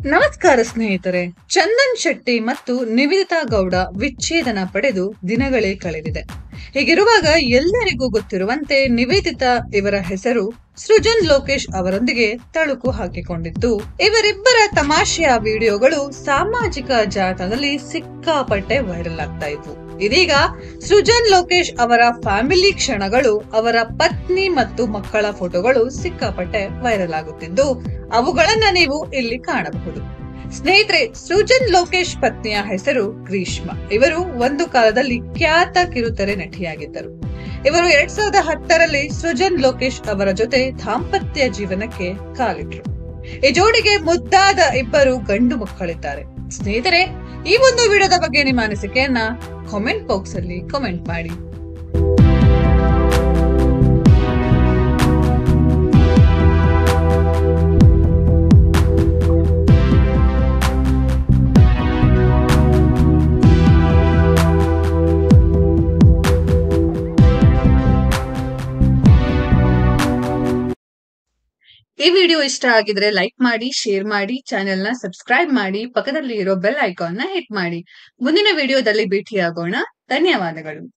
ನಮಸ್ಕಾರ ಸ್ನೇಹಿತರೆ. ಚಂದನ್ ಶೆಟ್ಟಿ ಮತ್ತು ನಿವೇದಿತಾ ಗೌಡ ವಿಚ್ಛೇದನ ಪಡೆದು ದಿನಗಳೇ ಕಳೆದಿದೆ. ಹೀಗಿರುವಾಗ ಎಲ್ಲರಿಗೂ ಗೊತ್ತಿರುವಂತೆ ನಿವೇದಿತಾ ಇವರ ಹೆಸರು ಸೃಜನ್ ಲೋಕೇಶ್ ಅವರೊಂದಿಗೆ ತಳುಕು ಹಾಕಿಕೊಂಡಿದ್ದು, ಇವರಿಬ್ಬರ ತಮಾಷೆಯ ವಿಡಿಯೋಗಳು ಸಾಮಾಜಿಕ ಜಾಲತಾಣದಲ್ಲಿ ಸಿಕ್ಕಾಪಟ್ಟೆ ವೈರಲ್ ಆಗ್ತಾ ಇದ್ವು. ಇದೀಗ ಸೃಜನ್ ಲೋಕೇಶ್ ಅವರ ಫ್ಯಾಮಿಲಿ ಕ್ಷಣಗಳು, ಅವರ ಪತ್ನಿ ಮತ್ತು ಮಕ್ಕಳ ಫೋಟೋಗಳು ಸಿಕ್ಕಾಪಟ್ಟೆ ವೈರಲ್ ಆಗುತ್ತಿದ್ದು, ಅವುಗಳನ್ನ ನೀವು ಇಲ್ಲಿ ಕಾಣಬಹುದು. ಸ್ನೇಹಿತರೆ, ಸೃಜನ್ ಲೋಕೇಶ್ ಪತ್ನಿಯ ಹೆಸರು ಗ್ರೀಷ್ಮಾ. ಇವರು ಒಂದು ಕಾಲದಲ್ಲಿ ಖ್ಯಾತ ಕಿರುತೆರೆ ನಟಿಯಾಗಿದ್ದರು. ಇವರು 2010ರಲ್ಲಿ ಸೃಜನ್ ಲೋಕೇಶ್ ಅವರ ಜೊತೆ ದಾಂಪತ್ಯ ಜೀವನಕ್ಕೆ ಕಾಲಿಟ್ರು. ಈ ಜೋಡಿಗೆ ಮುದ್ದಾದ ಇಬ್ಬರು ಗಂಡು ಮಕ್ಕಳಿದ್ದಾರೆ. ಸ್ನೇಹಿತರೆ, ಈ ಒಂದು ವಿಡಿಯೋದ ಬಗ್ಗೆ ನಿಮ್ಮ ಅನಿಸಿಕೆಯನ್ನ ಕಾಮೆಂಟ್ ಬಾಕ್ಸ್ ಅಲ್ಲಿ ಕಾಮೆಂಟ್ ಮಾಡಿ. ಈ ವಿಡಿಯೋ ಇಷ್ಟ ಆಗಿದ್ರೆ ಲೈಕ್ ಮಾಡಿ, ಶೇರ್ ಮಾಡಿ, ಚಾನೆಲ್ ನ ಸಬ್ಸ್ಕ್ರೈಬ್ ಮಾಡಿ, ಪಕ್ಕದಲ್ಲಿ ಇರೋ ಬೆಲ್ ಐಕಾನ್ ನ ಹಿಟ್ ಮಾಡಿ. ಮುಂದಿನ ವಿಡಿಯೋದಲ್ಲಿ ಭೇಟಿಯಾಗೋಣ. ಧನ್ಯವಾದಗಳು.